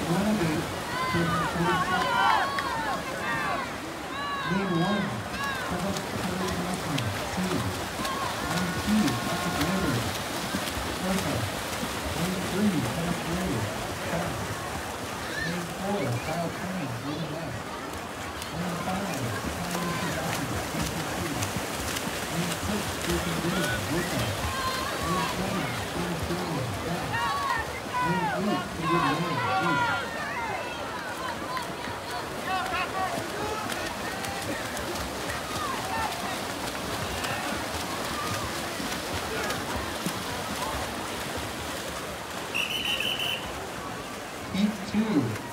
1 to 44. Lane 1, Sabak Kalimantan, C. Lane 2, Sabak River, Alpha. Lane 3, Sabak River, South. Lane 4, Kyle Train, moving left. Lane 5, Kyle Shibaki, 22. Lane 6, Jason Bridge, Wicca. Lane 7, James Jones, South. Lane 8, Edward Lane, East. Heat 2.